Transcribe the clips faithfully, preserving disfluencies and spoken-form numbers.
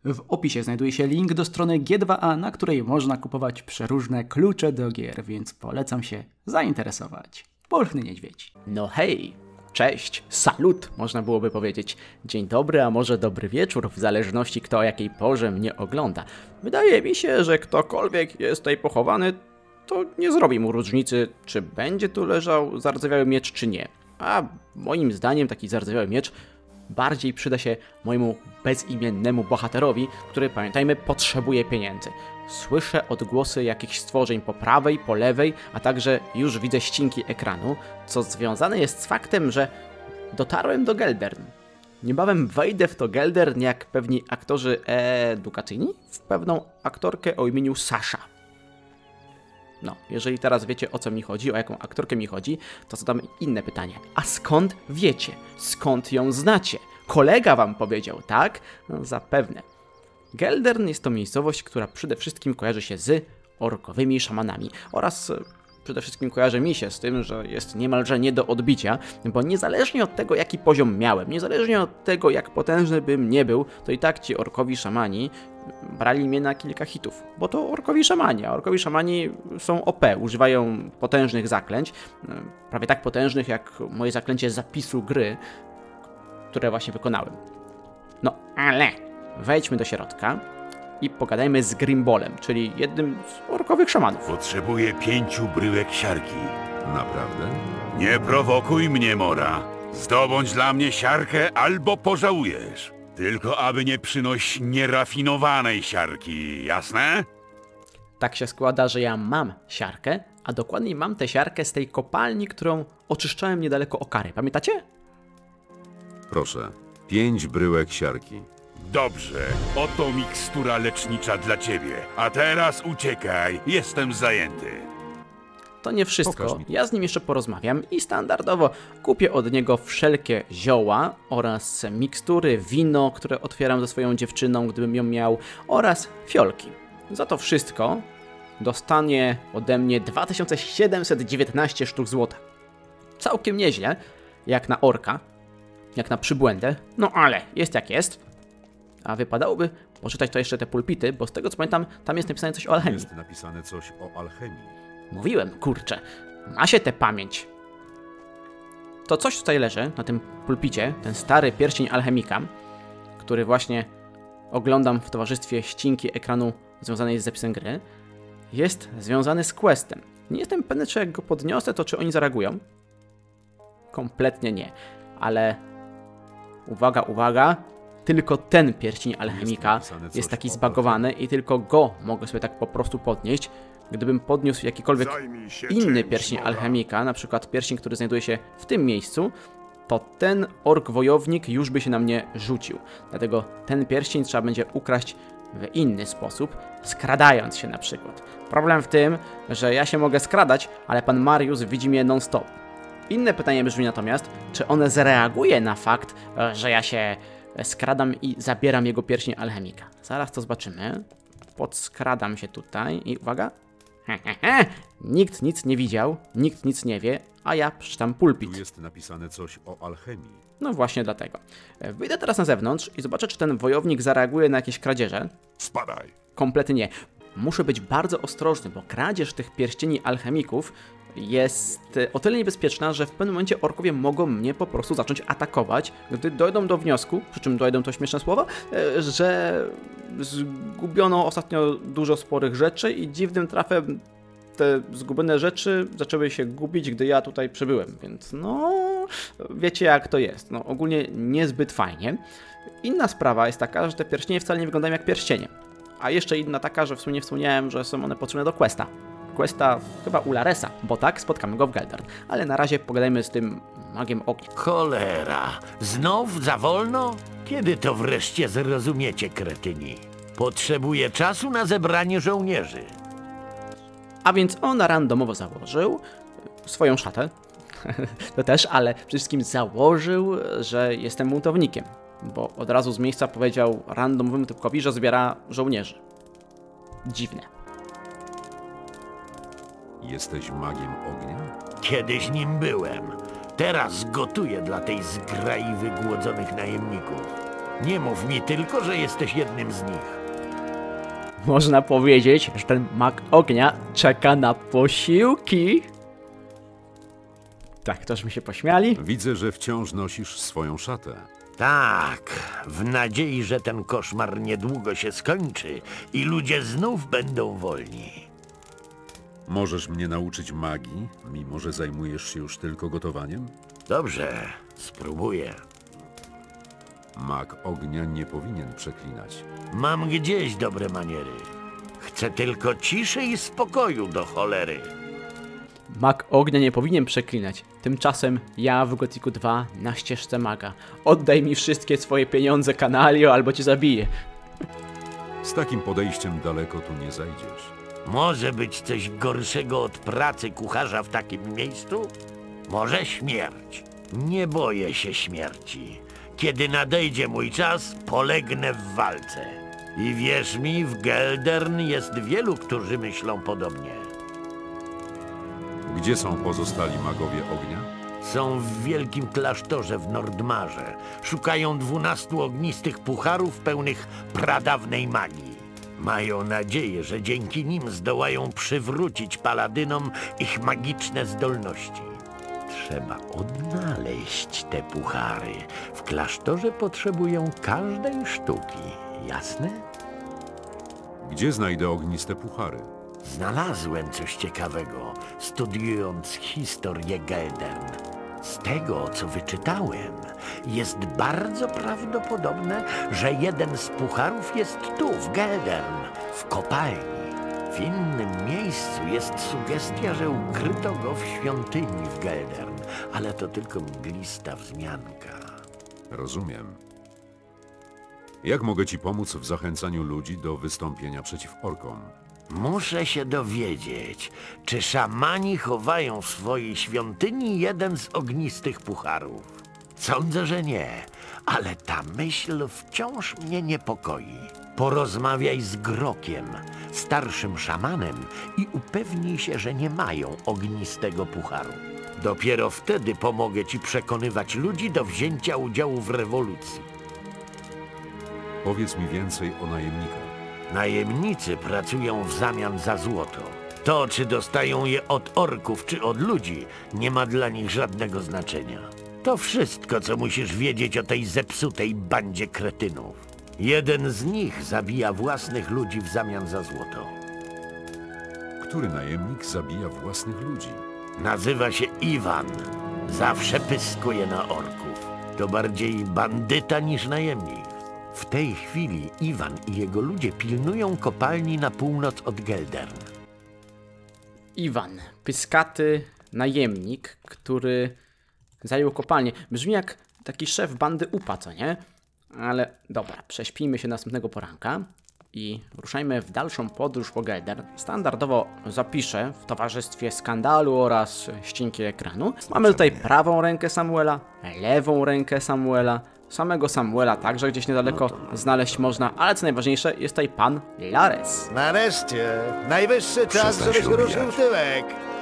W opisie znajduje się link do strony G dwa A, na której można kupować przeróżne klucze do gier, więc polecam się zainteresować. Pulchny Niedźwiedź. No hej, cześć, salut, można byłoby powiedzieć. Dzień dobry, a może dobry wieczór, w zależności kto o jakiej porze mnie ogląda. Wydaje mi się, że ktokolwiek jest tutaj pochowany, to nie zrobi mu różnicy, czy będzie tu leżał zardzewiały miecz, czy nie. A moim zdaniem taki zardzewiały miecz bardziej przyda się mojemu bezimiennemu bohaterowi, który, pamiętajmy, potrzebuje pieniędzy. Słyszę odgłosy jakichś stworzeń po prawej, po lewej, a także już widzę ścinki ekranu, co związane jest z faktem, że dotarłem do Geldern. Niebawem wejdę w to Geldern jak pewni aktorzy edukacyjni w pewną aktorkę o imieniu Sasha. No, jeżeli teraz wiecie, o co mi chodzi, o jaką aktorkę mi chodzi, to zadam inne pytanie. A skąd wiecie? Skąd ją znacie? Kolega wam powiedział, tak? No, zapewne. Geldern jest to miejscowość, która przede wszystkim kojarzy się z orkowymi szamanami oraz przede wszystkim kojarzy mi się z tym, że jest niemalże nie do odbicia, bo niezależnie od tego, jaki poziom miałem, niezależnie od tego, jak potężny bym nie był, to i tak ci orkowi szamani brali mnie na kilka hitów, bo to orkowi szamani, a orkowi szamani są O P, używają potężnych zaklęć, prawie tak potężnych jak moje zaklęcie zapisu gry, które właśnie wykonałem. No ale wejdźmy do środka i pogadajmy z Grimbolem, czyli jednym z orkowych szamanów. Potrzebuję pięciu bryłek siarki. Naprawdę? Nie prowokuj mnie, Mora. Zdobądź dla mnie siarkę albo pożałujesz. Tylko aby nie przynosić nierafinowanej siarki, jasne? Tak się składa, że ja mam siarkę, a dokładniej mam tę siarkę z tej kopalni, którą oczyszczałem niedaleko Okary. Pamiętacie? Proszę, pięć bryłek siarki. Dobrze, oto mikstura lecznicza dla ciebie. A teraz uciekaj, jestem zajęty. To nie wszystko, Pokaż mi. ja z nim jeszcze porozmawiam i standardowo kupię od niego wszelkie zioła oraz mikstury, wino, które otwieram ze swoją dziewczyną, gdybym ją miał, oraz fiolki. Za to wszystko dostanie ode mnie dwa tysiące siedemset dziewiętnaście sztuk złota. Całkiem nieźle, jak na orka, jak na przybłędę, no ale jest jak jest. A wypadałoby poczytać to jeszcze te pulpity, bo z tego co pamiętam, tam jest napisane coś o alchemii. Jest napisane coś o alchemii. Mówiłem, kurczę, ma się tę pamięć. To coś tutaj leży na tym pulpicie, ten stary pierścień alchemika, który właśnie oglądam w towarzystwie ścinki ekranu związanej z zapisem gry, jest związany z questem. Nie jestem pewny, czy jak go podniosę, to czy oni zareagują. Kompletnie nie, ale uwaga, uwaga, tylko ten pierścień alchemika jest taki zbagowany i tylko go mogę sobie tak po prostu podnieść. Gdybym podniósł jakikolwiek inny pierścień alchemika, na przykład pierścień, który znajduje się w tym miejscu, to ten ork wojownik już by się na mnie rzucił. Dlatego ten pierścień trzeba będzie ukraść w inny sposób, skradając się na przykład. Problem w tym, że ja się mogę skradać, ale pan Mariusz widzi mnie non-stop. Inne pytanie brzmi natomiast, czy on zareaguje na fakt, że ja się skradam i zabieram jego pierścień alchemika. Zaraz to zobaczymy. Podskradam się tutaj i uwaga. Nikt nic nie widział, nikt nic nie wie, a ja przeczytam pulpit. Tu jest napisane coś o alchemii. No właśnie dlatego. Wyjdę teraz na zewnątrz i zobaczę, czy ten wojownik zareaguje na jakieś kradzieże. Spadaj. Kompletnie nie. Muszę być bardzo ostrożny, bo kradzież tych pierścieni alchemików jest o tyle niebezpieczna, że w pewnym momencie orkowie mogą mnie po prostu zacząć atakować, gdy dojdą do wniosku, przy czym dojdą to śmieszne słowa, że zgubiono ostatnio dużo sporych rzeczy i dziwnym trafem te zgubione rzeczy zaczęły się gubić, gdy ja tutaj przybyłem, więc no, wiecie jak to jest. No, ogólnie niezbyt fajnie. Inna sprawa jest taka, że te pierścienie wcale nie wyglądają jak pierścienie. A jeszcze inna taka, że w sumie nie wspomniałem, że są one potrzebne do questa. Questa chyba u Laresa, bo tak, spotkamy go w Geldern. Ale na razie pogadajmy z tym magiem ognia. Cholera, znów za wolno? Kiedy to wreszcie zrozumiecie, kretyni? Potrzebuję czasu na zebranie żołnierzy. A więc on randomowo założył swoją szatę, to też, ale przede wszystkim założył, że jestem buntownikiem, bo od razu z miejsca powiedział randomowemu typkowi, że zbiera żołnierzy. Dziwne. Jesteś magiem ognia? Kiedyś nim byłem. Teraz gotuję dla tej zgrai wygłodzonych najemników. Nie mów mi tylko, że jesteś jednym z nich. Można powiedzieć, że ten mag ognia czeka na posiłki. Tak, tośmy się pośmiali. Widzę, że wciąż nosisz swoją szatę. Tak, w nadziei, że ten koszmar niedługo się skończy i ludzie znów będą wolni. Możesz mnie nauczyć magii, mimo że zajmujesz się już tylko gotowaniem? Dobrze, spróbuję. Mag ognia nie powinien przeklinać. Mam gdzieś dobre maniery. Chcę tylko ciszy i spokoju do cholery. Mag ognia nie powinien przeklinać. Tymczasem ja w Gothicu dwa na ścieżce maga. Oddaj mi wszystkie swoje pieniądze, kanalio, albo cię zabiję. Z takim podejściem daleko tu nie zajdziesz. Może być coś gorszego od pracy kucharza w takim miejscu? Może śmierć. Nie boję się śmierci. Kiedy nadejdzie mój czas, polegnę w walce. I wierz mi, w Geldern jest wielu, którzy myślą podobnie. Gdzie są pozostali magowie ognia? Są w wielkim klasztorze w Nordmarze. Szukają dwunastu ognistych pucharów pełnych pradawnej magii. Mają nadzieję, że dzięki nim zdołają przywrócić paladynom ich magiczne zdolności. Trzeba odnaleźć te puchary. W klasztorze potrzebują każdej sztuki. Jasne? Gdzie znajdę ogniste puchary? Znalazłem coś ciekawego, studiując historię Geldern. Z tego, co wyczytałem, jest bardzo prawdopodobne, że jeden z pucharów jest tu, w Geldern, w kopalni. W innym miejscu jest sugestia, że ukryto go w świątyni w Geldern, ale to tylko mglista wzmianka. Rozumiem. Jak mogę ci pomóc w zachęcaniu ludzi do wystąpienia przeciw orkom? Muszę się dowiedzieć, czy szamani chowają w swojej świątyni jeden z ognistych pucharów. Sądzę, że nie, ale ta myśl wciąż mnie niepokoi. Porozmawiaj z Grokiem, starszym szamanem, i upewnij się, że nie mają ognistego pucharu. Dopiero wtedy pomogę ci przekonywać ludzi do wzięcia udziału w rewolucji. Powiedz mi więcej o najemnikach. Najemnicy pracują w zamian za złoto. To, czy dostają je od orków, czy od ludzi, nie ma dla nich żadnego znaczenia. To wszystko, co musisz wiedzieć o tej zepsutej bandzie kretynów. Jeden z nich zabija własnych ludzi w zamian za złoto. Który najemnik zabija własnych ludzi? Nazywa się Iwan. Zawsze pyskuje na orków. To bardziej bandyta niż najemnik. W tej chwili Iwan i jego ludzie pilnują kopalni na północ od Geldern. Iwan, pyskaty najemnik, który zajął kopalnię. Brzmi jak taki szef bandy UPA, co nie? Ale dobra, prześpijmy się następnego poranka i ruszajmy w dalszą podróż po Geldern. Standardowo zapiszę w towarzystwie skandalu oraz ścinki ekranu. Mamy tutaj prawą rękę Samuela, lewą rękę Samuela. Samego Samuela także gdzieś niedaleko znaleźć można, ale co najważniejsze, jest tutaj pan Lares. Nareszcie! Najwyższy czas, żebyś ruszył tyłek!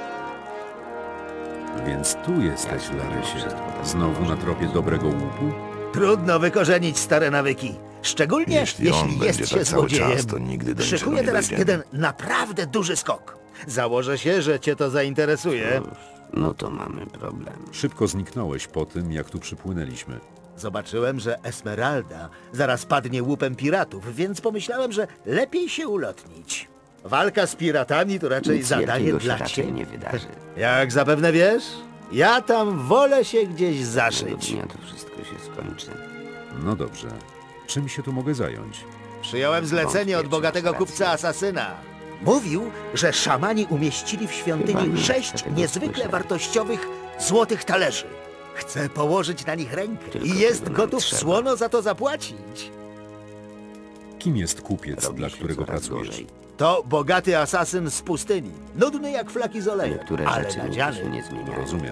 Więc tu jesteś, Larysie. Znowu na tropie dobrego łupu? Trudno wykorzenić stare nawyki. Szczególnie Jeśli on jeśli będzie jest się tak cały złodziejem. czas, to nigdy do niczego Szykuję nie teraz dojdziemy. jeden naprawdę duży skok. Założę się, że cię to zainteresuje. No to mamy problem. Szybko zniknąłeś po tym, jak tu przypłynęliśmy. Zobaczyłem, że Esmeralda zaraz padnie łupem piratów, więc pomyślałem, że lepiej się ulotnić. Walka z piratami to raczej Nic zadanie wielkiego się dla raczej ciebie. nie wydarzy. Jak zapewne wiesz, ja tam wolę się gdzieś Tego zaszyć. dnia to wszystko się skończy. No dobrze. Czym się tu mogę zająć? Przyjąłem zlecenie Wątpię, od czy bogatego masz kupca rację. asasyna. Mówił, że szamani umieścili w Chyba świątyni nie sześć chcę tego niezwykle słyszeć. wartościowych złotych talerzy. Chcę położyć na nich rękę Tylko i jest tego nam gotów trzeba. słono za to zapłacić. Kim jest kupiec, Robi dla się którego coraz pracujesz? gorzej. To bogaty asasyn z pustyni. Nudny jak flaki z oleju, Niektóre ale rzeczy nigdy się nadziany. nie zmieniają. Rozumiem.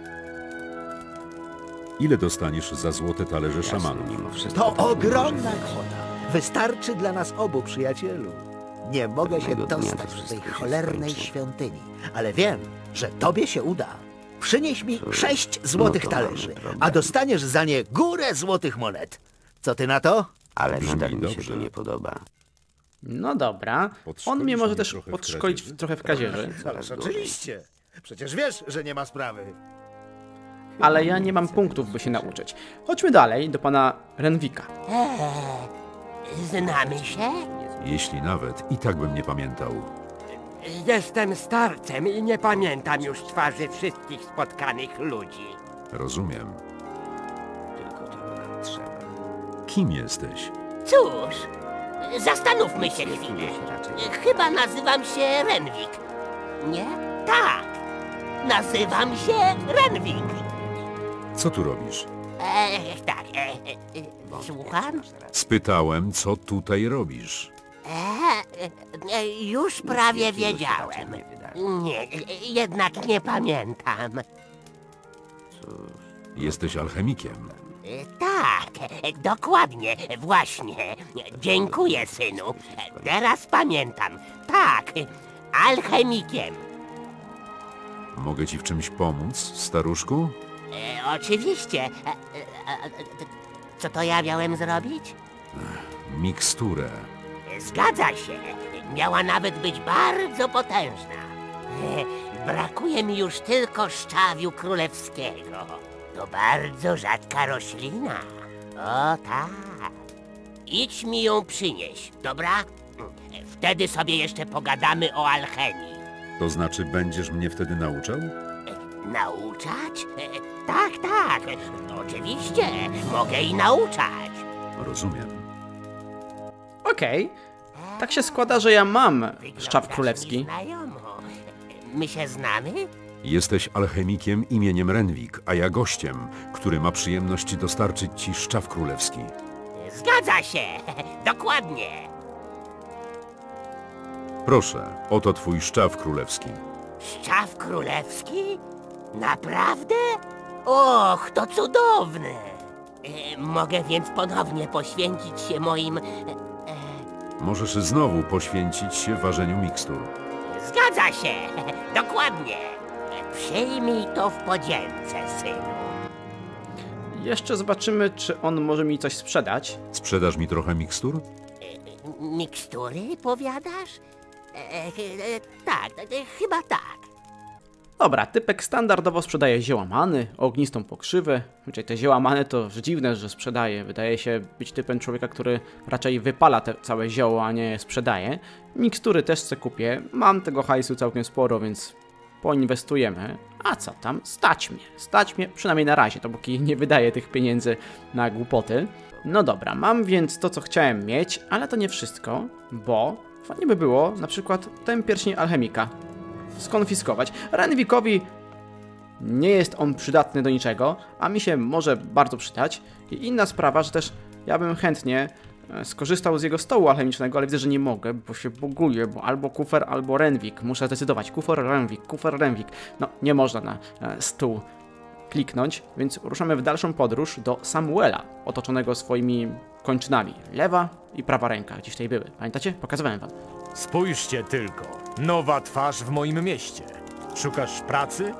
Ile dostaniesz za złote talerze Jasne, szamanów? mimo wszystko To tak nie ogromna może być. kwota. Wystarczy dla nas obu, przyjacielu. Nie mogę się Pewnego dnia to dostać do wszystko tej się cholernej skończy. świątyni, ale wiem, że tobie się uda. Przynieś mi Cóż, sześć no złotych to mamy talerzy, problem. a dostaniesz za nie górę złotych monet. Co ty na to? Ale Brzmi nadal mi się dobrze. to nie podoba. No dobra. On Podszkolisz mnie może mnie też trochę w podszkolić kradzieży? trochę w kradzieży. Ależ oczywiście. Przecież wiesz, że nie ma sprawy. Ale ja nie mam punktów, by się nauczyć. Chodźmy dalej do pana Renwika. Eee, znamy się? Jeśli nawet, i tak bym nie pamiętał. Jestem starcem i nie pamiętam już twarzy wszystkich spotkanych ludzi. Rozumiem. Tylko tego nam trzeba. Kim jesteś? Cóż, zastanówmy się chwilę. Chyba nazywam się Renwik. Nie? Tak. Nazywam się Renwik. Co tu robisz? Eee, tak, e, e, e, słucham? Spytałem, co tutaj robisz. Eee, e, e, już prawie wiedziałem. Nie, e, jednak nie pamiętam. Jesteś alchemikiem. E, Tak, e, dokładnie, właśnie. Dziękuję, synu. E, Teraz pamiętam. Tak, e, alchemikiem. Mogę ci w czymś pomóc, staruszku? E, oczywiście. E, e, e, e, Co to ja miałem zrobić? Miksturę. E, Zgadza się. Miała nawet być bardzo potężna. E, Brakuje mi już tylko szczawiu królewskiego. To bardzo rzadka roślina. O tak. Idź mi ją przynieść, dobra? Wtedy sobie jeszcze pogadamy o alchemii. To znaczy, będziesz mnie wtedy nauczał? Nauczać? E, Tak, tak. Oczywiście. Mogę i nauczać. Rozumiem. Okej. Tak się składa, że ja mam szczaw królewski. Wyglądasz mi znajomo. My się znamy? Jesteś alchemikiem imieniem Renwik, a ja gościem, który ma przyjemność dostarczyć ci szczaw królewski. Zgadza się. Dokładnie. Proszę, oto twój szczaw królewski. Szczaw królewski? Naprawdę? Och, to cudowne! E, mogę więc ponownie poświęcić się moim... E, Możesz znowu poświęcić się ważeniu mikstur. zgadza się! Dokładnie! E, przyjmij to w podzięce, synu. Jeszcze zobaczymy, czy on może mi coś sprzedać. Sprzedasz mi trochę mikstur? E, mikstury, powiadasz? E, e, tak, e, chyba tak. Dobra, typek standardowo sprzedaje zioła many, ognistą pokrzywę. Znaczy te zioła many to dziwne, że sprzedaje. Wydaje się być typem człowieka, który raczej wypala te całe zioło, a nie sprzedaje. Mikstury też se kupię. Mam tego hajsu całkiem sporo, więc poinwestujemy. A co tam? Stać mnie. Stać mnie przynajmniej na razie, dopóki nie wydaję tych pieniędzy na głupoty. No dobra, mam więc to, co chciałem mieć, ale to nie wszystko, bo fajnie by było na przykład ten pierścień alchemika skonfiskować. Renwikowi nie jest on przydatny do niczego, a mi się może bardzo przydać. I inna sprawa, że też ja bym chętnie skorzystał z jego stołu alchemicznego, ale widzę, że nie mogę, bo się buguję, bo albo kufer, albo Renwik. Muszę zdecydować. Kufer, Renwik, kufer, Renwik. No, nie można na stół kliknąć, więc ruszamy w dalszą podróż do Samuela, otoczonego swoimi kończynami. Lewa i prawa ręka gdzieś tutaj były. Pamiętacie? Pokazywałem wam. Spójrzcie tylko. Nowa twarz w moim mieście. Szukasz pracy?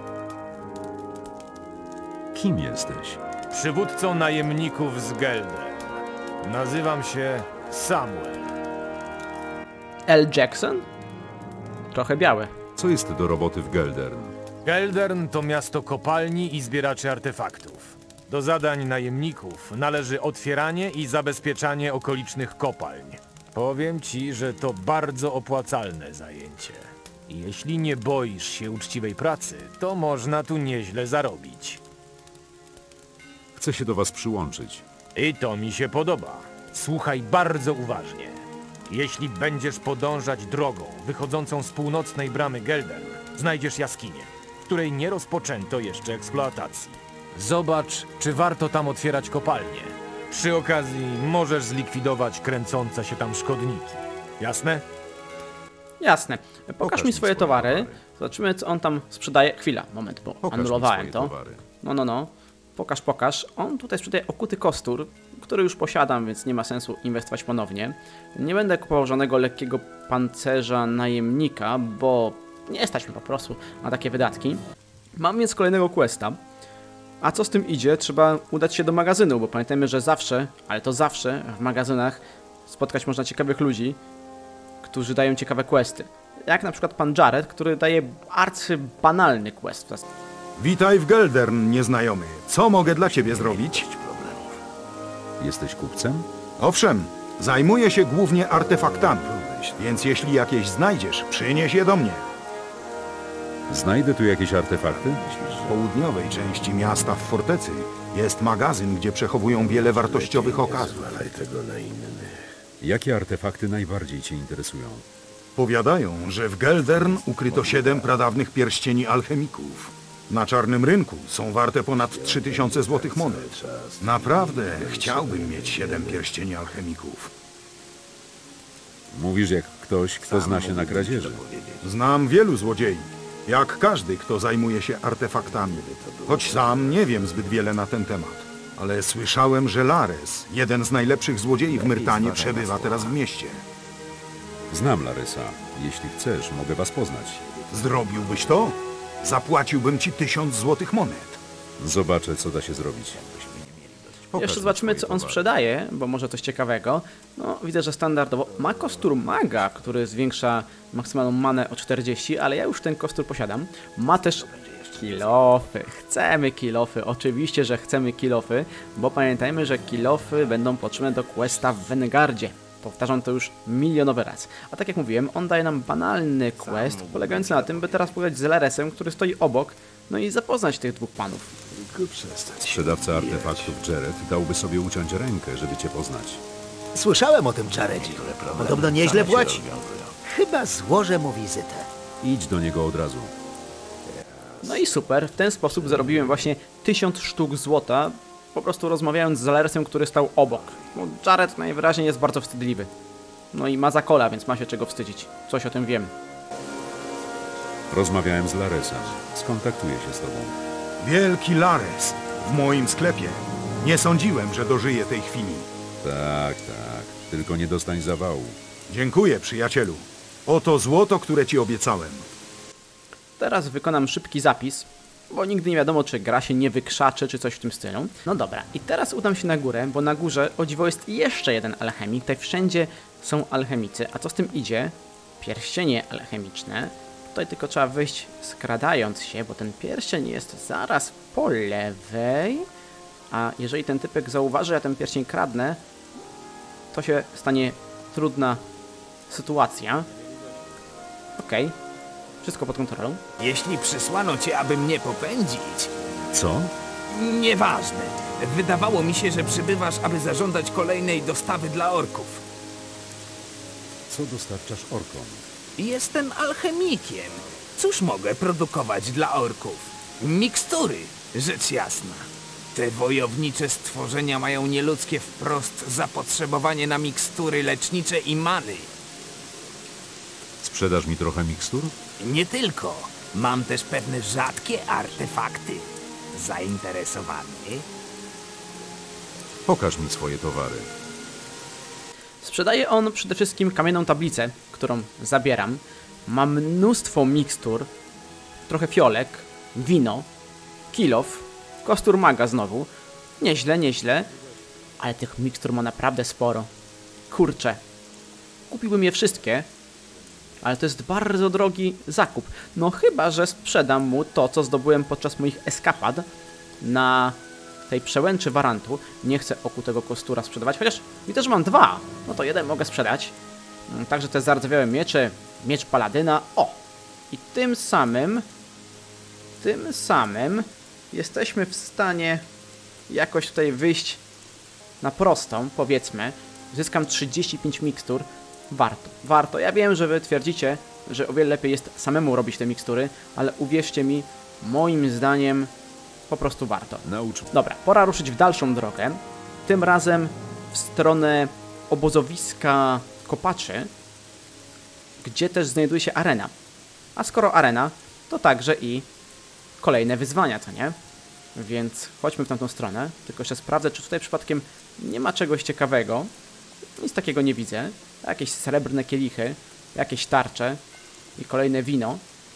Kim jesteś? Przywódcą najemników z Gelder. Nazywam się Samuel. L. Jackson? Trochę białe. Co jest do roboty w Geldern? Geldern to miasto kopalni i zbieraczy artefaktów. Do zadań najemników należy otwieranie i zabezpieczanie okolicznych kopalń. Powiem ci, że to bardzo opłacalne zajęcie. Jeśli nie boisz się uczciwej pracy, to można tu nieźle zarobić. Chcę się do was przyłączyć. I to mi się podoba. Słuchaj bardzo uważnie. Jeśli będziesz podążać drogą wychodzącą z północnej bramy Geldern, znajdziesz jaskinię, w której nie rozpoczęto jeszcze eksploatacji. Zobacz, czy warto tam otwierać kopalnię. Przy okazji możesz zlikwidować kręcące się tam szkodniki. Jasne? Jasne. Pokaż, Pokaż mi mi swoje swoje towary. towary. Zobaczymy, co on tam sprzedaje. Chwila, moment, bo Pokaż mi anulowałem swoje to. towary. No, no, no. Pokaż, pokaż. On tutaj sprzedaje okuty kostur, który już posiadam, więc nie ma sensu inwestować ponownie. Nie będę kupował żadnego lekkiego pancerza najemnika, bo nie stać mi po prostu na takie wydatki. Mam więc kolejnego questa. A co z tym idzie, trzeba udać się do magazynu, bo pamiętajmy, że zawsze, ale to zawsze w magazynach spotkać można ciekawych ludzi, którzy dają ciekawe questy. Jak na przykład pan Jared, który daje arcybanalny quest. Witaj w Geldern, nieznajomy. Co mogę dla ciebie zrobić? Jesteś kupcem? Owszem, zajmuję się głównie artefaktami, więc jeśli jakieś znajdziesz, przynieś je do mnie. Znajdę tu jakieś artefakty? W południowej części miasta w fortecy jest magazyn, gdzie przechowują wiele wartościowych okazów. Jakie artefakty najbardziej cię interesują? Powiadają, że w Geldern ukryto siedem pradawnych pierścieni alchemików. Na czarnym rynku są warte ponad trzy tysiące złotych monet. Naprawdę chciałbym mieć siedem pierścieni alchemików. Mówisz jak ktoś, kto zna się na kradzieży. Znam wielu złodziei, jak każdy, kto zajmuje się artefaktami. Choć sam nie wiem zbyt wiele na ten temat. Ale słyszałem, że Lares, jeden z najlepszych złodziei w Myrtanie, przebywa teraz w mieście. Znam Laresa. Jeśli chcesz, mogę was poznać. Zrobiłbyś to? Zapłaciłbym ci tysiąc złotych monet. Zobaczę, co da się zrobić. Pokaż Jeszcze mi zobaczymy, swoje co on towary. sprzedaje, bo może coś ciekawego. No, widzę, że standardowo ma kostur maga, który zwiększa maksymalną manę o czterdzieści, ale ja już ten kostur posiadam. Ma też kilofy. Chcemy kilofy. Oczywiście, że chcemy kilofy, bo pamiętajmy, że kilofy będą potrzebne do questa w Wengardzie. Powtarzam to już milionowy raz. A tak jak mówiłem, on daje nam banalny quest, polegający na tym, by teraz pogadać z Laresem, który stoi obok, no i zapoznać tych dwóch panów. Sprzedawca artefaktów Jared dałby sobie uciąć rękę, żeby cię poznać. Słyszałem o tym Jaredzie. Podobno nieźle płaci. Chyba złożę mu wizytę. Idź do niego od razu. No i super, w ten sposób zarobiłem właśnie tysiąc sztuk złota, po prostu rozmawiając z Laresem, który stał obok. No, Jared najwyraźniej jest bardzo wstydliwy. No i ma zakola, więc ma się czego wstydzić. Coś o tym wiem. Rozmawiałem z Laresem. Skontaktuję się z tobą. Wielki Lares w moim sklepie. Nie sądziłem, że dożyję tej chwili. Tak, tak. Tylko nie dostań zawału. Dziękuję, przyjacielu. Oto złoto, które ci obiecałem. Teraz wykonam szybki zapis, bo nigdy nie wiadomo, czy gra się nie wykrzaczy, czy coś w tym stylu. No dobra, i teraz udam się na górę, bo na górze, o dziwo, jest jeszcze jeden alchemik. Tutaj wszędzie są alchemicy. A co z tym idzie? Pierścienie alchemiczne. Tutaj tylko trzeba wyjść skradając się, bo ten pierścień jest zaraz po lewej. A jeżeli ten typek zauważy, że ja ten pierścień kradnę, to się stanie trudna sytuacja. Okej. Okay. Wszystko pod kontrolą. Jeśli przysłano cię, aby mnie popędzić... Co? Nieważne. Wydawało mi się, że przybywasz, aby zażądać kolejnej dostawy dla orków. Co dostarczasz orkom? Jestem alchemikiem. Cóż mogę produkować dla orków? Mikstury, rzecz jasna. Te wojownicze stworzenia mają nieludzkie wprost zapotrzebowanie na mikstury lecznicze i many. Sprzedasz mi trochę mikstur? Nie tylko. Mam też pewne rzadkie artefakty. Zainteresowany? Pokaż mi swoje towary. Sprzedaje on przede wszystkim kamienną tablicę, którą zabieram. Ma mnóstwo mikstur, trochę fiolek, wino, kilof, kostur maga znowu. Nieźle, nieźle, ale tych mikstur ma naprawdę sporo. Kurczę, kupiłbym je wszystkie, ale to jest bardzo drogi zakup. No chyba, że sprzedam mu to, co zdobyłem podczas moich eskapad na tej przełęczy Warantu. Nie chcę oku tego kostura sprzedawać, chociaż widzę, że mam dwa. No to jeden mogę sprzedać. Także te zardzewiałe miecze, miecz paladyna. O! I tym samym, tym samym jesteśmy w stanie jakoś tutaj wyjść na prostą, powiedzmy. Zyskam trzydzieści pięć mikstur. Warto, warto. Ja wiem, że wy twierdzicie, że o wiele lepiej jest samemu robić te mikstury, ale uwierzcie mi, moim zdaniem po prostu warto. Naucz. Dobra, pora ruszyć w dalszą drogę. Tym razem w stronę obozowiska kopaczy, gdzie też znajduje się arena. A skoro arena, to także i kolejne wyzwania, co nie? Więc chodźmy w tamtą stronę. Tylko jeszcze sprawdzę, czy tutaj przypadkiem nie ma czegoś ciekawego. Nic takiego nie widzę. Jakieś srebrne kielichy, jakieś tarcze i kolejne wino.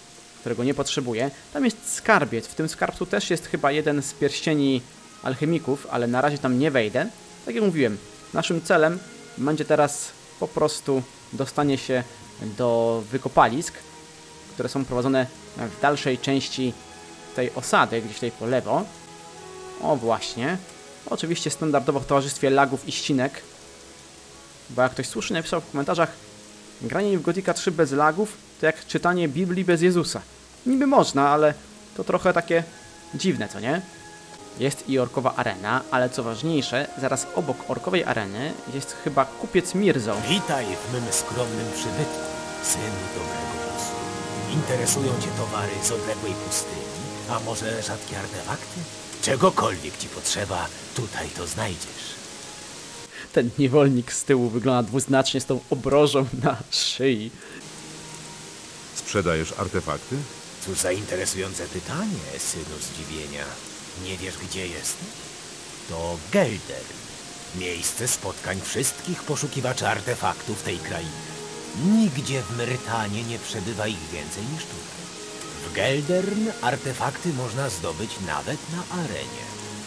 którego nie potrzebuję. Tam jest skarbiec. W tym skarbcu też jest chyba jeden z pierścieni alchemików, ale na razie tam nie wejdę. Tak jak mówiłem, naszym celem będzie teraz po prostu dostanie się do wykopalisk, które są prowadzone w dalszej części tej osady, gdzieś tutaj po lewo. O właśnie. Oczywiście standardowo w towarzystwie lagów i ścinek. Bo jak ktoś słusznie napisał w komentarzach, granie w Gothica trzy bez lagów to jak czytanie Biblii bez Jezusa. Niby można, ale to trochę takie dziwne, co nie? Jest i orkowa arena, ale co ważniejsze, zaraz obok orkowej areny jest chyba kupiec Mirzo. Witaj w mym skromnym przybytku, synu dobrego losu. Interesują cię towary z odległej pustyni, a może rzadkie artefakty? Czegokolwiek ci potrzeba, tutaj to znajdziesz. Ten niewolnik z tyłu wygląda dwuznacznie z tą obrożą na szyi. Sprzedajesz artefakty? Cóż za interesujące pytanie, synu zdziwienia. Nie wiesz, gdzie jesteś? To Geldern. Miejsce spotkań wszystkich poszukiwaczy artefaktów tej krainy. Nigdzie w Myrtanie nie przebywa ich więcej niż tutaj. W Geldern artefakty można zdobyć nawet na arenie.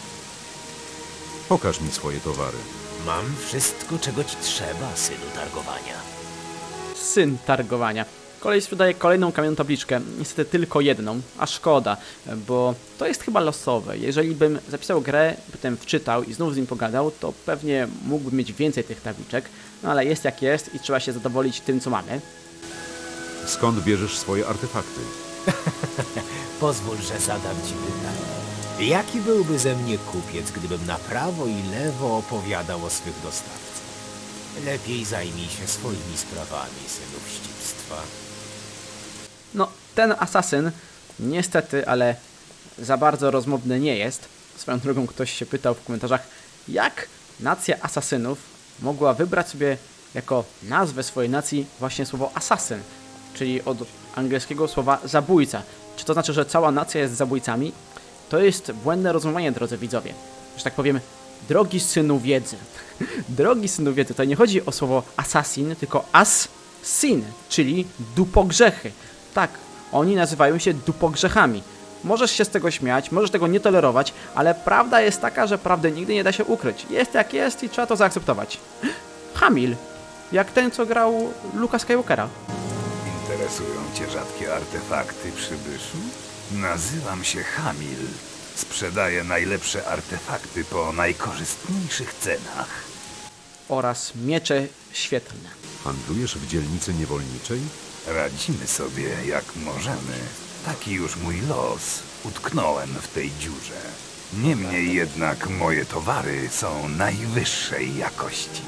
Pokaż mi swoje towary. Mam wszystko, czego ci trzeba, synu targowania. Syn targowania. Kolej sprzedaje kolejną kamienną tabliczkę, niestety tylko jedną, a szkoda, bo to jest chyba losowe. Jeżeli bym zapisał grę, potem wczytał i znów z nim pogadał, to pewnie mógłbym mieć więcej tych tabliczek, no ale jest jak jest i trzeba się zadowolić tym, co mamy. Skąd bierzesz swoje artefakty? Pozwól, że zadam ci pytanie. Jaki byłby ze mnie kupiec, gdybym na prawo i lewo opowiadał o swych dostawcach? Lepiej zajmij się swoimi sprawami, synu wścibstwa. No, ten asasyn, niestety, ale za bardzo rozmowny nie jest. Swoją drogą ktoś się pytał w komentarzach, jak nacja asasynów mogła wybrać sobie jako nazwę swojej nacji właśnie słowo asasyn, czyli od angielskiego słowa zabójca. Czy to znaczy, że cała nacja jest zabójcami? To jest błędne rozumowanie, drodzy widzowie. Że tak powiem, drogi synu wiedzy. Drogi synu wiedzy, tutaj nie chodzi o słowo assassin, tylko as-sin, czyli dupogrzechy. Tak, oni nazywają się dupogrzechami. Możesz się z tego śmiać, możesz tego nie tolerować, ale prawda jest taka, że prawdy nigdy nie da się ukryć. Jest jak jest i trzeba to zaakceptować. Hamil, jak ten, co grał Luka Skywalkera. Interesują cię rzadkie artefakty, przybyszu? Nazywam się Hamil. Sprzedaję najlepsze artefakty po najkorzystniejszych cenach. Oraz miecze świetlne. Handlujesz w dzielnicy niewolniczej? Radzimy sobie jak możemy. Taki już mój los. Utknąłem w tej dziurze. Niemniej jednak moje towary są najwyższej jakości.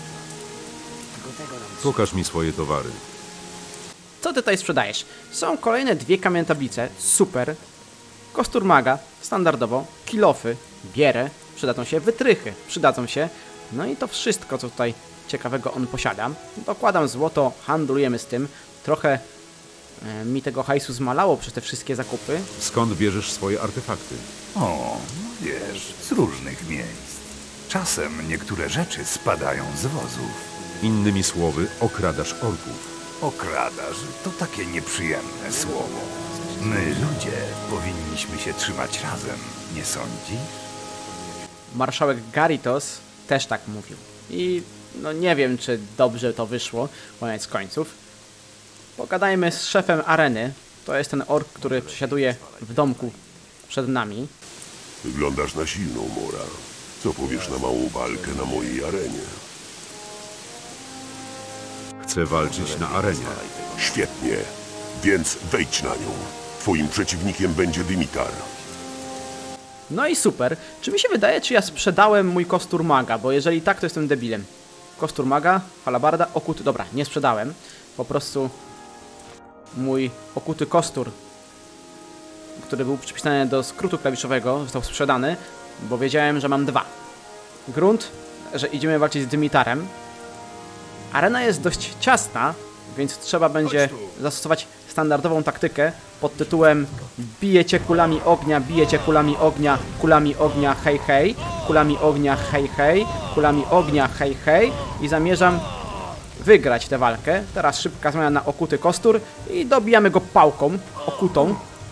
Pokaż mi swoje towary. Co ty tutaj sprzedajesz? Są kolejne dwie kamienne tablice, super. Kostur maga, standardowo, kilofy, bierę, przydadzą się wytrychy, przydadzą się. No i to wszystko, co tutaj ciekawego on posiada. Dokładam złoto, handlujemy z tym. Trochę e, mi tego hajsu zmalało przez te wszystkie zakupy. Skąd bierzesz swoje artefakty? O, wiesz, z różnych miejsc. Czasem niektóre rzeczy spadają z wozów. Innymi słowy, okradasz orków. Okradasz to takie nieprzyjemne słowo. My, ludzie, powinniśmy się trzymać razem, nie sądzisz? Marszałek Garithos też tak mówił. I no nie wiem, czy dobrze to wyszło, koniec końców. Pogadajmy z szefem areny. To jest ten ork, który przesiaduje w domku przed nami. Wyglądasz na silną, Mora. Co powiesz na małą walkę na mojej arenie? Chcę walczyć na arenie. Świetnie. Więc wejdź na nią. Twoim przeciwnikiem będzie Dimitar. No i super. Czy mi się wydaje, czy ja sprzedałem mój kostur maga? Bo jeżeli tak, to jestem debilem. Kostur maga, halabarda, okuty. Dobra, nie sprzedałem. Po prostu mój okuty kostur, który był przypisany do skrótu klawiszowego, został sprzedany, bo wiedziałem, że mam dwa. Grunt, że idziemy walczyć z Dimitarem. Arena jest dość ciasna, więc trzeba będzie zastosować standardową taktykę pod tytułem bijecie kulami ognia, bijecie kulami ognia, kulami ognia, hej hej, kulami ognia, hej hej, kulami ognia, hej hej i zamierzam wygrać tę walkę. Teraz szybka zmiana na okuty kostur i dobijamy go pałką okutą.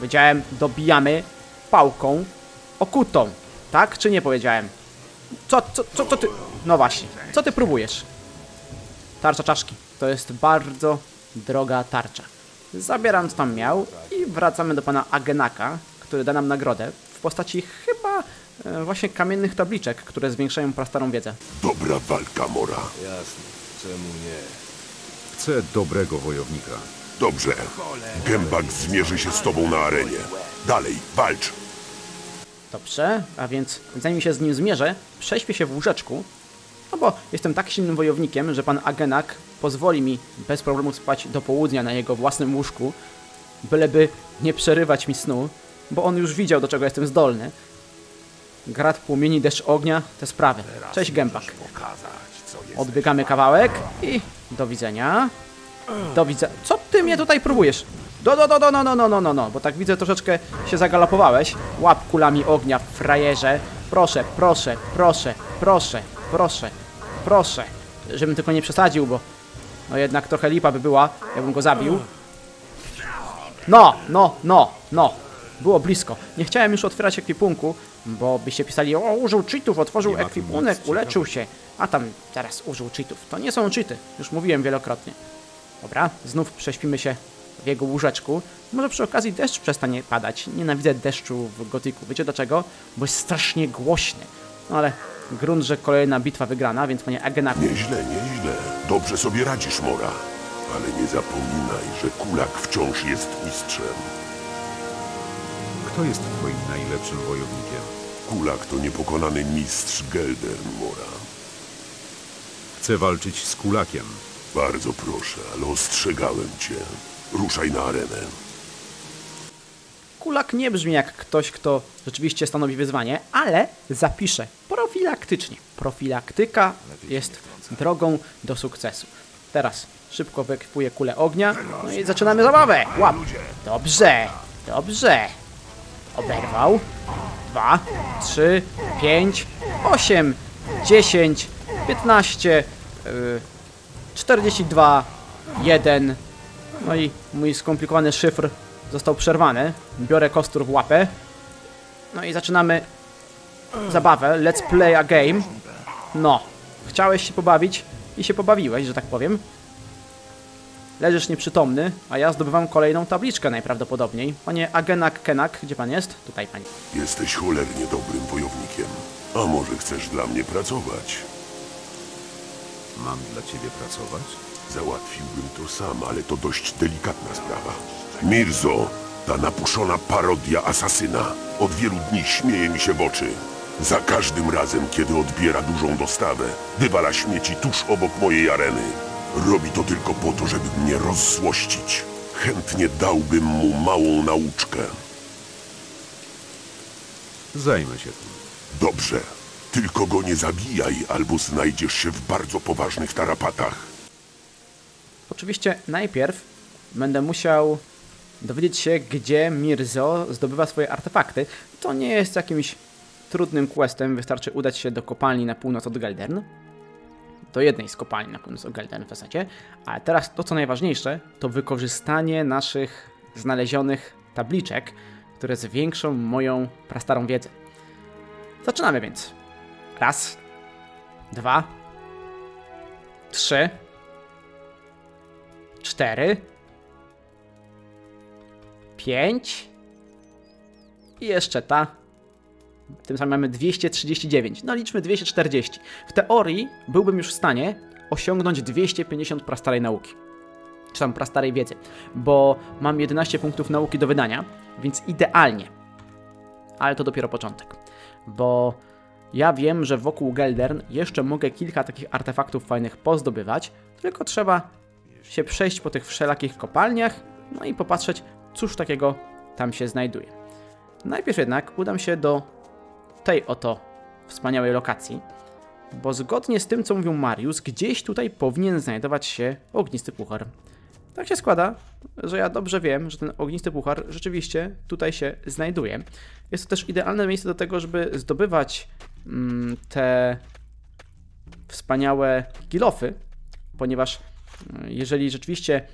Powiedziałem, dobijamy pałką okutą. Tak czy nie powiedziałem? Co, co, co, co ty... No właśnie, co ty próbujesz? Tarcza czaszki. To jest bardzo droga tarcza. Zabieram, co tam miał i wracamy do pana Agenaka, który da nam nagrodę w postaci chyba e, właśnie kamiennych tabliczek, które zwiększają prastarą wiedzę. Dobra walka, Mora. Jasne, czemu nie? Chcę dobrego wojownika. Dobrze. Gębak zmierzy się z tobą na arenie. Dalej, walcz. Dobrze, a więc zanim się z nim zmierzę, prześpię się w łóżeczku, no bo jestem tak silnym wojownikiem, że pan Agenak pozwoli mi bez problemu spać do południa na jego własnym łóżku, byleby nie przerywać mi snu, bo on już widział, do czego jestem zdolny. Grad płomieni, deszcz ognia, te sprawy. Cześć, Gębak. Odbiegamy kawałek i do widzenia. Do widzenia. Co ty mnie tutaj próbujesz? Do, do, do, do, no, no, no, no, no, no, bo tak widzę, troszeczkę się zagalopowałeś. Łap kulami ognia, frajerze. Proszę, proszę, proszę, proszę, proszę, proszę. Żebym tylko nie przesadził, bo no jednak trochę lipa by była, jakbym go zabił. No, no, no, no. Było blisko. Nie chciałem już otwierać ekwipunku, bo byście pisali, o, użył cheatów, otworzył ekwipunek, uleczył się. A tam teraz użył cheatów. To nie są cheaty. Już mówiłem wielokrotnie. Dobra, znów prześpimy się w jego łóżeczku. Może przy okazji deszcz przestanie padać. Nienawidzę deszczu w Gotyku. Wiecie dlaczego? Bo jest strasznie głośny. No ale grunt, że kolejna bitwa wygrana, więc panie Agenaku... Nieźle, nieźle. Dobrze sobie radzisz, Mora. Ale nie zapominaj, że Kulak wciąż jest mistrzem. Kto jest twoim najlepszym wojownikiem? Kulak to niepokonany mistrz Geldern, Mora. Chcę walczyć z Kulakiem. Bardzo proszę, ale ostrzegałem cię. Ruszaj na arenę. Kulak nie brzmi jak ktoś, kto rzeczywiście stanowi wyzwanie, ale zapiszę profilaktycznie. Profilaktyka jest drogą do sukcesu. Teraz szybko wyekwipuję kulę ognia, no i zaczynamy zabawę. Łap. Dobrze, dobrze. Oberwał. Dwa, trzy, pięć, osiem, dziesięć, piętnaście, czterdzieści dwa, jeden. No i mój skomplikowany szyfr został przerwany. Biorę kostur w łapę. No i zaczynamy zabawę. Let's play a game. No, chciałeś się pobawić i się pobawiłeś, że tak powiem. Leżysz nieprzytomny, a ja zdobywam kolejną tabliczkę najprawdopodobniej. Panie Agenak Kenak, gdzie pan jest? Tutaj, panie. Jesteś cholernie dobrym wojownikiem. A może chcesz dla mnie pracować? Mam dla ciebie pracować? Załatwiłbym to sam, ale to dość delikatna sprawa. Mirzo, ta napuszona parodia asasyna, od wielu dni śmieje mi się w oczy. Za każdym razem, kiedy odbiera dużą dostawę, wywala śmieci tuż obok mojej areny. Robi to tylko po to, żeby mnie rozzłościć. Chętnie dałbym mu małą nauczkę. Zajmę się tym. Dobrze. Tylko go nie zabijaj, albo znajdziesz się w bardzo poważnych tarapatach. Oczywiście najpierw będę musiał dowiedzieć się, gdzie Mirzo zdobywa swoje artefakty. To nie jest jakimś trudnym questem, wystarczy udać się do kopalni na północ od Geldern. Do jednej z kopalni na północ od Geldern w zasadzie. Ale teraz to, co najważniejsze, to wykorzystanie naszych znalezionych tabliczek, które zwiększą moją prastarą wiedzę. Zaczynamy więc. Raz, dwa, trzy, cztery, pięć i jeszcze ta. Tym samym mamy dwieście trzydzieści dziewięć. No liczmy dwieście czterdzieści. W teorii byłbym już w stanie osiągnąć dwieście pięćdziesiąt prastarej nauki. Czy tam prastarej wiedzy. Bo mam jedenaście punktów nauki do wydania, więc idealnie. Ale to dopiero początek. Bo ja wiem, że wokół Geldern jeszcze mogę kilka takich artefaktów fajnych pozdobywać, tylko trzeba się przejść po tych wszelakich kopalniach, no i popatrzeć, cóż takiego tam się znajduje. Najpierw jednak udam się do tej oto wspaniałej lokacji, bo zgodnie z tym, co mówił Mariusz, gdzieś tutaj powinien znajdować się ognisty puchar. Tak się składa, że ja dobrze wiem, że ten ognisty puchar rzeczywiście tutaj się znajduje. Jest to też idealne miejsce do tego, żeby zdobywać mm, te wspaniałe kilofy, ponieważ jeżeli rzeczywiście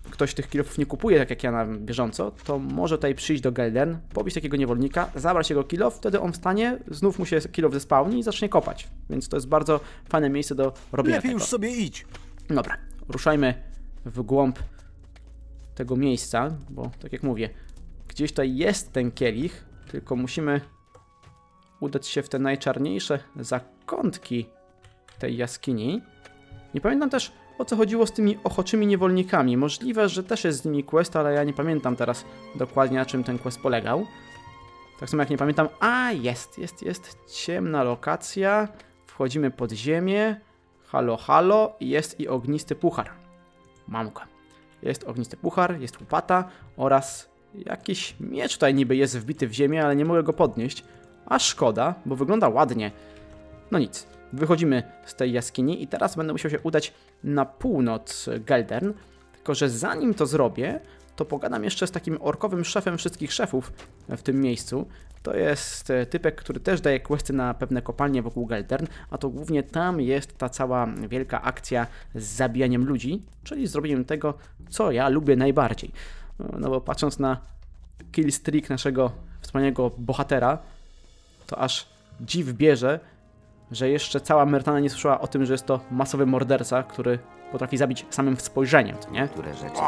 ktoś tych kilofów nie kupuje, tak jak ja na bieżąco, to może tutaj przyjść do Geldern, pobić takiego niewolnika, zabrać jego kilof, wtedy on wstanie, znów mu się kilof zespałni i zacznie kopać. Więc to jest bardzo fajne miejsce do robienia Lepiej tego. już sobie idź. Dobra, ruszajmy w głąb tego miejsca, bo tak jak mówię, gdzieś tutaj jest ten kielich, tylko musimy udać się w te najczarniejsze zakątki tej jaskini. Nie pamiętam też, o co chodziło z tymi ochoczymi niewolnikami. Możliwe, że też jest z nimi quest, ale ja nie pamiętam teraz dokładnie, na czym ten quest polegał. Tak samo jak nie pamiętam... A, jest, jest, jest. Ciemna lokacja. Wchodzimy pod ziemię. Halo, halo. Jest i ognisty puchar. Mam go. Jest ognisty puchar, jest łopata oraz jakiś miecz tutaj niby jest wbity w ziemię, ale nie mogę go podnieść. A szkoda, bo wygląda ładnie. No nic. Wychodzimy z tej jaskini i teraz będę musiał się udać na północ Geldern. Tylko że zanim to zrobię, to pogadam jeszcze z takim orkowym szefem wszystkich szefów w tym miejscu. To jest typek, który też daje questy na pewne kopalnie wokół Geldern, a to głównie tam jest ta cała wielka akcja z zabijaniem ludzi, czyli zrobieniem tego, co ja lubię najbardziej. No bo patrząc na killstreak naszego wspaniałego bohatera, to aż dziw bierze, że jeszcze cała Myrtana nie słyszała o tym, że jest to masowy morderca, który potrafi zabić samym spojrzeniem, co nie? Które rzeczy...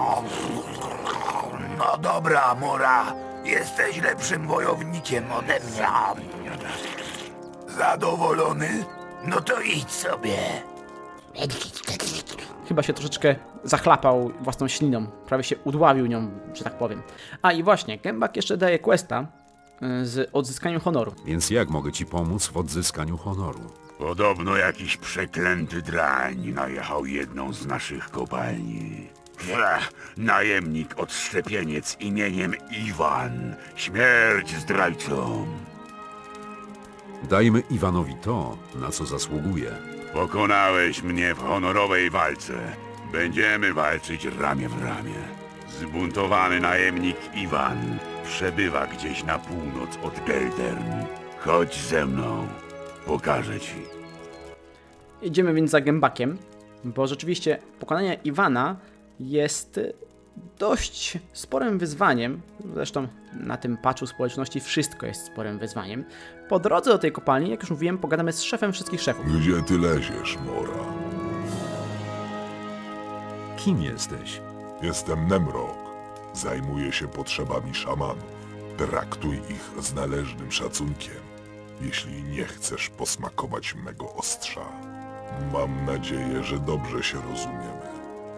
No dobra, Mora. Jesteś lepszym wojownikiem ode mnie. Zadowolony? No to idź sobie. Chyba się troszeczkę zachlapał własną śliną. Prawie się udławił nią, że tak powiem. A i właśnie, Gębak jeszcze daje questa z odzyskaniem honoru. Więc jak mogę ci pomóc w odzyskaniu honoru? Podobno jakiś przeklęty drań najechał jedną z naszych kopalni. Ech, najemnik odszczepieniec imieniem Iwan. Śmierć zdrajcom. Dajmy Iwanowi to, na co zasługuje. Pokonałeś mnie w honorowej walce. Będziemy walczyć ramię w ramię. Zbuntowany najemnik Iwan przebywa gdzieś na północ od Geldern. Chodź ze mną. Pokażę ci. Idziemy więc za Gębakiem, bo rzeczywiście pokonanie Iwana jest dość sporym wyzwaniem. Zresztą na tym patchu społeczności wszystko jest sporym wyzwaniem. Po drodze do tej kopalni, jak już mówiłem, pogadamy z szefem wszystkich szefów. Gdzie ty leziesz, Mora? Kim jesteś? Jestem Nemrok. Zajmuję się potrzebami szamanów. Traktuj ich z należnym szacunkiem, jeśli nie chcesz posmakować mego ostrza. Mam nadzieję, że dobrze się rozumiemy.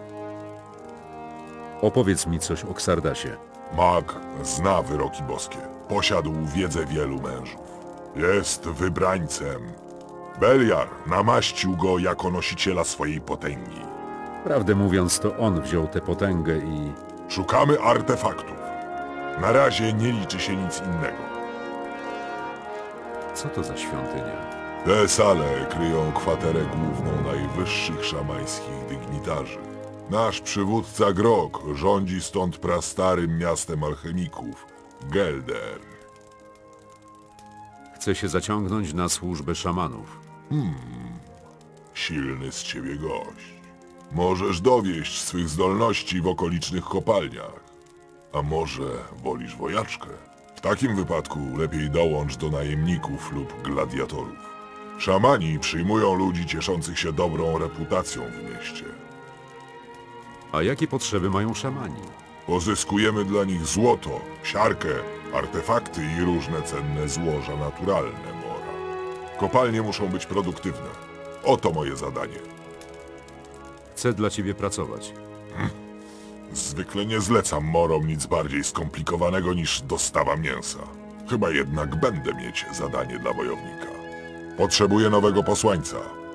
Opowiedz mi coś o Xardasie. Mag zna wyroki boskie. Posiadł wiedzę wielu mężów. Jest wybrańcem. Beliar namaścił go jako nosiciela swojej potęgi. Prawdę mówiąc, to on wziął tę potęgę i... Szukamy artefaktów. Na razie nie liczy się nic innego. Co to za świątynia? Te sale kryją kwaterę główną najwyższych szamańskich dygnitarzy. Nasz przywódca Grok rządzi stąd prastarym miastem alchemików, Geldern. Chce się zaciągnąć na służbę szamanów. Hmm, silny z ciebie gość. Możesz dowieść swych zdolności w okolicznych kopalniach. A może wolisz wojaczkę? W takim wypadku lepiej dołącz do najemników lub gladiatorów. Szamani przyjmują ludzi cieszących się dobrą reputacją w mieście. A jakie potrzeby mają szamani? Pozyskujemy dla nich złoto, siarkę, artefakty i różne cenne złoża naturalne, Mora. Kopalnie muszą być produktywne. Oto moje zadanie. Chcę dla ciebie pracować. Hm. Zwykle nie zlecam Morom nic bardziej skomplikowanego niż dostawa mięsa. Chyba jednak będę mieć zadanie dla wojownika. Potrzebuję nowego posłańca.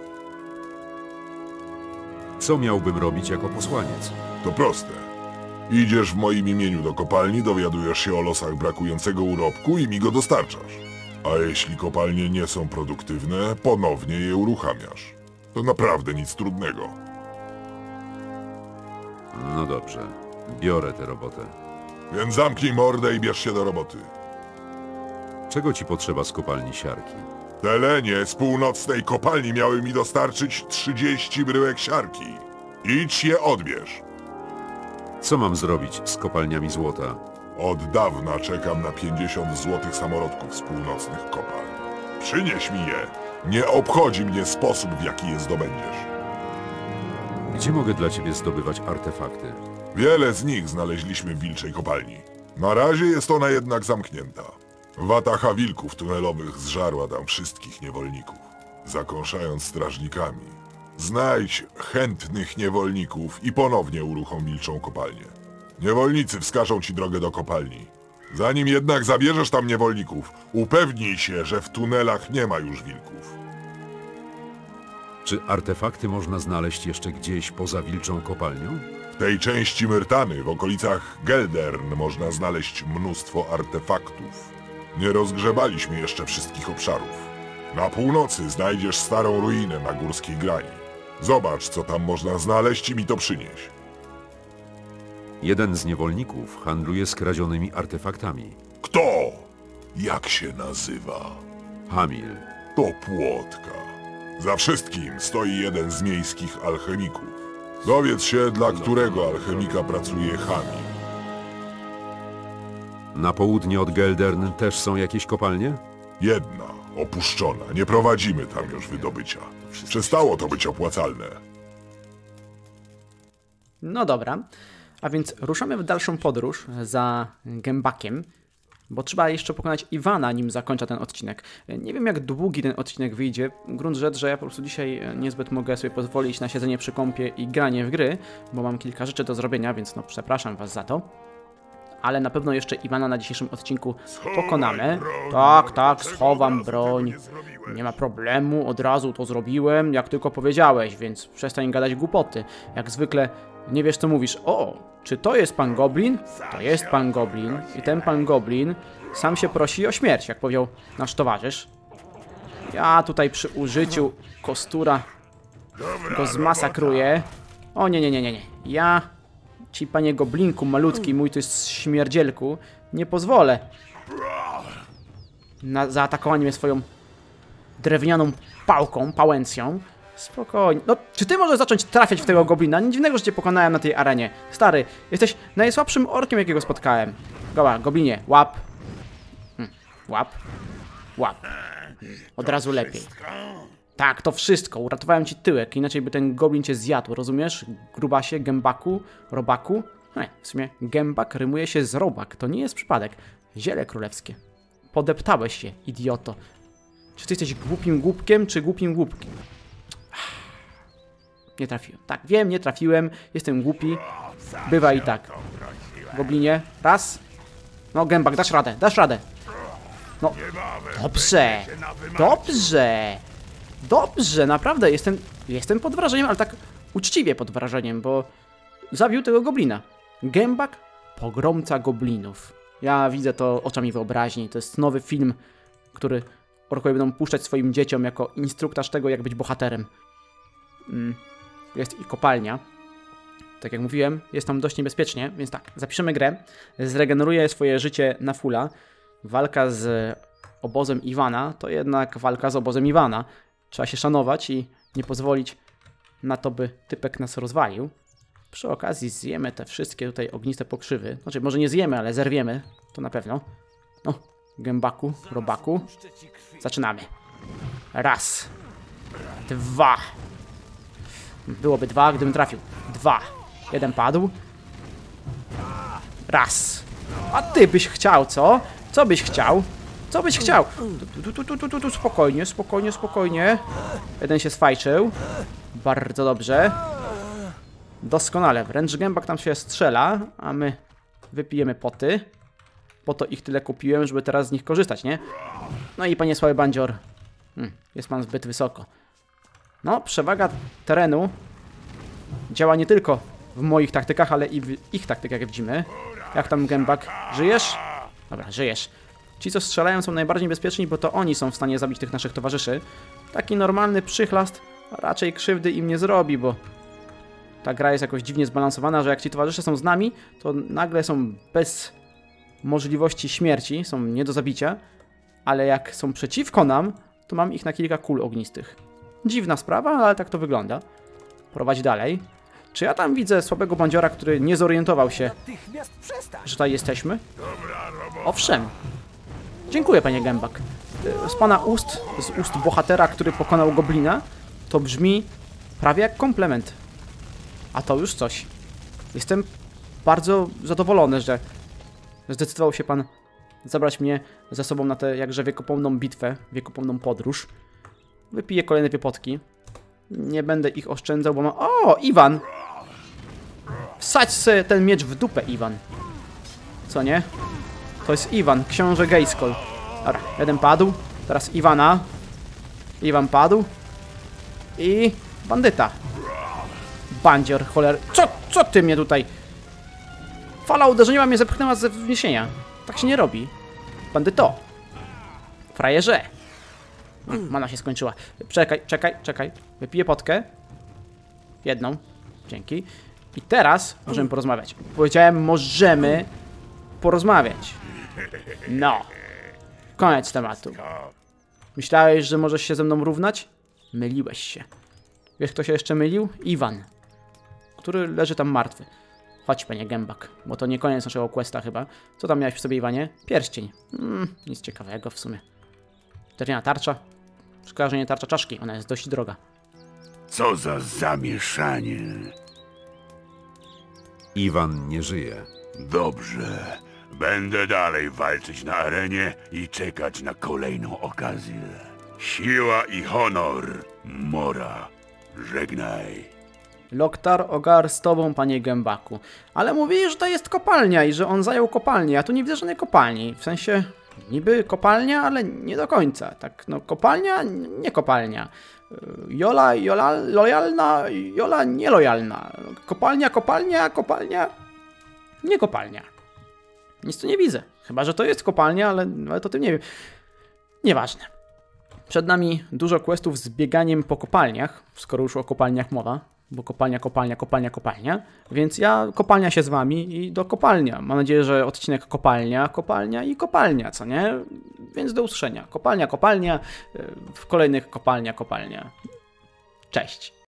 Co miałbym robić jako posłaniec? To proste. Idziesz w moim imieniu do kopalni, dowiadujesz się o losach brakującego urobku i mi go dostarczasz. A jeśli kopalnie nie są produktywne, ponownie je uruchamiasz. To naprawdę nic trudnego. No dobrze. Biorę tę robotę. Więc zamknij mordę i bierz się do roboty. Czego ci potrzeba z kopalni siarki? Telenie z północnej kopalni miały mi dostarczyć trzydzieści bryłek siarki. Idź je odbierz. Co mam zrobić z kopalniami złota? Od dawna czekam na pięćdziesiąt złotych samorodków z północnych kopalń. Przynieś mi je. Nie obchodzi mnie sposób, w jaki je zdobędziesz. Gdzie mogę dla ciebie zdobywać artefakty? Wiele z nich znaleźliśmy w wilczej kopalni. Na razie jest ona jednak zamknięta. Wataha wilków tunelowych zżarła tam wszystkich niewolników, zakąszając strażnikami. Znajdź chętnych niewolników i ponownie uruchom wilczą kopalnię. Niewolnicy wskażą ci drogę do kopalni. Zanim jednak zabierzesz tam niewolników, upewnij się, że w tunelach nie ma już wilków. Czy artefakty można znaleźć jeszcze gdzieś poza wilczą kopalnią? W tej części Myrtany, w okolicach Geldern, można znaleźć mnóstwo artefaktów. Nie rozgrzebaliśmy jeszcze wszystkich obszarów. Na północy znajdziesz starą ruinę na górskiej grani. Zobacz, co tam można znaleźć i mi to przynieś. Jeden z niewolników handluje skradzionymi artefaktami. Kto? Jak się nazywa? Hamil. To płotka. Za wszystkim stoi jeden z miejskich alchemików. Dowiedz się, dla którego alchemika pracuje Hamil. Na południe od Geldern też są jakieś kopalnie? Jedna, opuszczona. Nie prowadzimy tam już wydobycia. Przestało to być opłacalne. No dobra, a więc ruszamy w dalszą podróż za Gębakiem, bo trzeba jeszcze pokonać Iwana, nim zakończę ten odcinek. Nie wiem, jak długi ten odcinek wyjdzie. Grunt rzecz, że ja po prostu dzisiaj niezbyt mogę sobie pozwolić na siedzenie przy kąpie i granie w gry, bo mam kilka rzeczy do zrobienia, więc no przepraszam was za to. Ale na pewno jeszcze Iwana na dzisiejszym odcinku pokonamy. Tak, tak, schowam broń. Nie ma problemu, od razu to zrobiłem, jak tylko powiedziałeś, więc przestań gadać głupoty. Jak zwykle nie wiesz, co mówisz. O, czy to jest pan Goblin? To jest pan Goblin. I ten pan Goblin sam się prosi o śmierć, jak powiedział nasz towarzysz. Ja tutaj przy użyciu kostura go zmasakruję. O nie, nie, nie, nie, nie. Ja... Ci panie Goblinku malutki, mój to jest śmierdzielku, nie pozwolę na zaatakowanie mnie swoją drewnianą pałką, pałęcją. Spokojnie. No, czy ty możesz zacząć trafiać w tego goblina? Nic dziwnego, że cię pokonałem na tej arenie. Stary, jesteś najsłabszym orkiem, jakiego spotkałem. Goła, goblinie, łap. Hm, łap. Łap. Od razu lepiej. Tak, to wszystko. Uratowałem ci tyłek, inaczej by ten goblin cię zjadł, rozumiesz? Grubasie, gębaku, robaku. Nie, w sumie gębak rymuje się z robak, to nie jest przypadek. Ziele królewskie. Podeptałeś się, idioto. Czy ty jesteś głupim głupkiem, czy głupim głupkiem? Nie trafiłem. Tak, wiem, nie trafiłem. Jestem głupi. Bywa i tak. Goblinie, raz. No, gębak, dasz radę, dasz radę. No, dobrze. Dobrze. Dobrze, naprawdę, jestem, jestem pod wrażeniem, ale tak uczciwie pod wrażeniem, bo zabił tego goblina. Gębak, pogromca goblinów. Ja widzę to oczami wyobraźni. To jest nowy film, który orkowie będą puszczać swoim dzieciom jako instruktaż tego, jak być bohaterem. Jest i kopalnia. Tak jak mówiłem, jest tam dość niebezpiecznie, więc tak, zapiszemy grę. Zregeneruję swoje życie na fulla. Walka z obozem Iwana to jednak walka z obozem Iwana. Trzeba się szanować i nie pozwolić na to, by typek nas rozwalił. Przy okazji zjemy te wszystkie tutaj ogniste pokrzywy. Znaczy, może nie zjemy, ale zerwiemy. To na pewno. No, gębaku, robaku. Zaczynamy. Raz. Dwa. Byłoby dwa, gdybym trafił. Dwa. Jeden padł. Raz. A ty byś chciał, co? Co byś chciał? Co byś chciał? Tu, tu, tu, tu, tu, tu, spokojnie, spokojnie, spokojnie. Jeden się sfajczył. Bardzo dobrze. Doskonale. Wręcz gębak tam się strzela, a my wypijemy poty. Po to ich tyle kupiłem, żeby teraz z nich korzystać, nie? No i panie słaby bandzior. Hmm, jest pan zbyt wysoko. No, przewaga terenu działa nie tylko w moich taktykach, ale i w ich taktykach, jak widzimy. Jak tam gębak? Żyjesz? Dobra, żyjesz. Ci, co strzelają, są najbardziej bezpieczni, bo to oni są w stanie zabić tych naszych towarzyszy. Taki normalny przychlast raczej krzywdy im nie zrobi, bo ta gra jest jakoś dziwnie zbalansowana, że jak ci towarzysze są z nami, to nagle są bez możliwości śmierci, są nie do zabicia, ale jak są przeciwko nam, to mam ich na kilka kul ognistych. Dziwna sprawa, ale tak to wygląda. Prowadź dalej. Czy ja tam widzę słabego bandziora, który nie zorientował się, Natychmiast przestań! że tutaj jesteśmy? Owszem. Dziękuję, panie Gębak. Z pana ust, z ust bohatera, który pokonał goblina, to brzmi prawie jak komplement. A to już coś. Jestem bardzo zadowolony, że zdecydował się pan zabrać mnie ze sobą na tę jakże wiekopomną bitwę, wiekopomną podróż. Wypiję kolejne dwie potki. Nie będę ich oszczędzał, bo mam... O, Iwan! Wsadź sobie ten miecz w dupę, Iwan. Co nie? To jest Iwan, książę Gejskol. Dobra, jeden padł. Teraz Iwana. Iwan padł. I... bandyta. Bandzior, choler... Co, co ty mnie tutaj... Fala uderzeniowa mnie zepchnęła ze wzniesienia. Tak się nie robi. Bandyto. Frajerze. Mana się skończyła. Czekaj, czekaj, czekaj. Wypiję potkę. Jedną. Dzięki. I teraz możemy porozmawiać. Powiedziałem, możemy porozmawiać. No. Koniec tematu. Myślałeś, że możesz się ze mną równać? Myliłeś się. Wiesz, kto się jeszcze mylił? Iwan. Który leży tam martwy. Chodź, panie Gębak, bo to nie koniec naszego questa chyba. Co tam miałeś w sobie, Iwanie? Pierścień. Mm, nic ciekawego w sumie. Drewniana tarcza. Szkoda, że nie tarcza czaszki, ona jest dość droga. Co za zamieszanie. Iwan nie żyje. Dobrze. Będę dalej walczyć na arenie i czekać na kolejną okazję. Siła i honor, Mora. Żegnaj. Loktar Ogar z tobą, panie Gębaku. Ale mówi, że to jest kopalnia i że on zajął kopalnię. Ja tu nie widzę żadnej kopalni. W sensie, niby kopalnia, ale nie do końca. Tak, no kopalnia, nie kopalnia. Jola, Jola, lojalna, Jola, nielojalna. Kopalnia, kopalnia, kopalnia, nie kopalnia. Nic tu nie widzę. Chyba, że to jest kopalnia, ale, ale to tym nie wiem. Nieważne. Przed nami dużo questów z bieganiem po kopalniach, skoro już o kopalniach mowa. Bo kopalnia, kopalnia, kopalnia, kopalnia. Więc ja kopalnia się z wami i do kopalnia. Mam nadzieję, że odcinek kopalnia, kopalnia i kopalnia, co nie? Więc do usłyszenia. Kopalnia, kopalnia, w kolejnych kopalnia, kopalnia. Cześć.